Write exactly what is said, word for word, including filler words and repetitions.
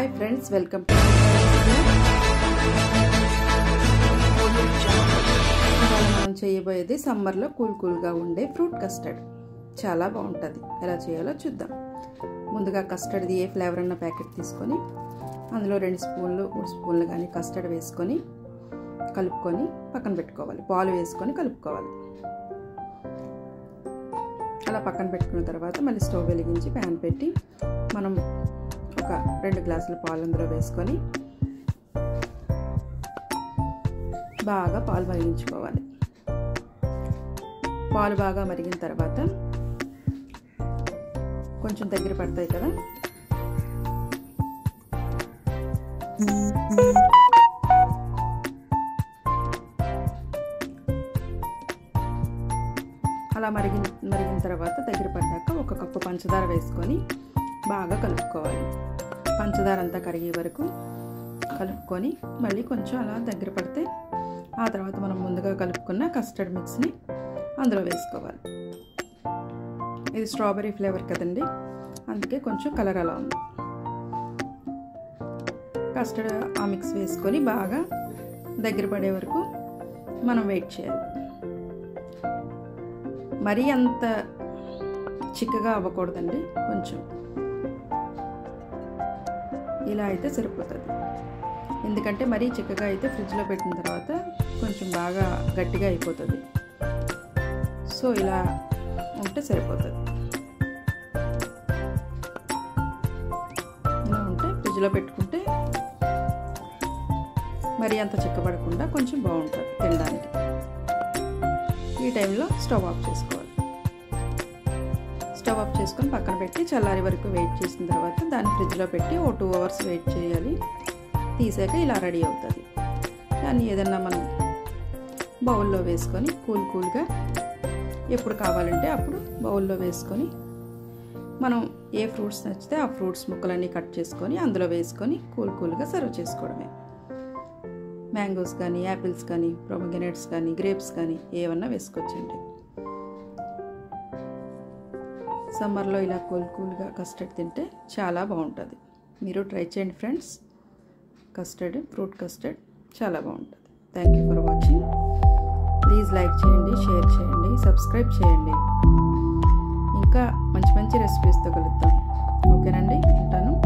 Hi friends, welcome to మనం చేయబోయేది సమ్మర్లో కూల్ కూల్గా ఉండే ఫ్రూట్ కస్టర్డ్. చాలా బాగుంటుంది. ఎలా చేయాలో చూద్దాం. ముందుగా కస్టర్డ్ది ఏ ఫ్లేవర్ అన్న ప్యాకెట్ తీసుకొని అందులో రెండు స్పూన్లు మూడు స్పూన్లు కానీ కస్టర్డ్ వేసుకొని కలుపుకొని పక్కన పెట్టుకోవాలి. పాలు వేసుకొని కలుపుకోవాలి. అలా పక్కన పెట్టుకున్న తర్వాత మళ్ళీ స్టవ్ వెలిగించి ప్యాన్ పెట్టి మనం ఒక రెండు గ్లాసుల పాలు అందులో వేసుకొని బాగా పాలు మరిగించుకోవాలి. పాలు బాగా మరిగిన తర్వాత కొంచెం దగ్గర పడతాయి కదా, అలా మరిగి మరిగిన తర్వాత దగ్గర పడ్డాక ఒక కప్పు పంచదార వేసుకొని బాగా కలుపుకోవాలి. పంచదార అంతా కరిగే వరకు కలుపుకొని మళ్ళీ కొంచెం అలా దగ్గర పడితే ఆ తర్వాత మనం ముందుగా కలుపుకున్న కస్టర్డ్ మిక్స్ని అందులో వేసుకోవాలి. ఇది స్ట్రాబెర్రీ ఫ్లేవర్ కదండి, అందుకే కొంచెం కలర్ అలా ఉంది. కస్టర్డ్ ఆ మిక్స్ వేసుకొని బాగా దగ్గర పడే వరకు మనం వెయిట్ చేయాలి. మరీ అంత చిక్కగా అవ్వకూడదండి, కొంచెం ఇలా అయితే సరిపోతుంది. ఎందుకంటే మరీ చిక్కగా అయితే ఫ్రిడ్జ్లో పెట్టిన తర్వాత కొంచెం బాగా గట్టిగా అయిపోతుంది. సో ఇలా ఉంటే సరిపోతుంది. ఇలా ఉంటే ఫ్రిడ్జ్లో పెట్టుకుంటే మరీ అంత చిక్కబడకుండా కొంచెం బాగుంటుంది తినడానికి. ఈ టైంలో స్టవ్ ఆఫ్ చేసుకోవాలి. స్టవ్ ఆఫ్ చేసుకొని పక్కన పెట్టి చల్లారి వరకు వెయిట్ చేసిన తర్వాత దాన్ని ఫ్రిడ్జ్లో పెట్టి ఓ టూ అవర్స్ వెయిట్ చేయాలి. తీసాక ఇలా రెడీ అవుతుంది. దాన్ని ఏదన్నా మనం బౌల్లో వేసుకొని కూల్ కూల్గా ఎప్పుడు కావాలంటే అప్పుడు బౌల్లో వేసుకొని మనం ఏ ఫ్రూట్స్ నచ్చితే ఆ ఫ్రూట్స్ ముక్కలన్నీ కట్ చేసుకొని అందులో వేసుకొని కూల్ కూల్గా సర్వ్ చేసుకోవడమే. మ్యాంగోస్ కానీ, యాపిల్స్ కానీ, ప్రొమోగ్రనేట్స్ కానీ, గ్రేప్స్ కానీ ఏమన్నా వేసుకోవచ్చండి. సమ్మర్లో ఇలా కూల్ కూల్గా కస్టర్డ్ తింటే చాలా బాగుంటుంది. మీరు ట్రై చేయండి ఫ్రెండ్స్. కస్టర్డ్, ఫ్రూట్ కస్టర్డ్ చాలా బాగుంటుంది. Thank you for watching. Please like చేయండి, షేర్ చేయండి, సబ్స్క్రైబ్ చేయండి. ఇంకా మంచి మంచి రెసిపీస్తో కలుద్దాం. ఓకేనండి, ఉంటాను.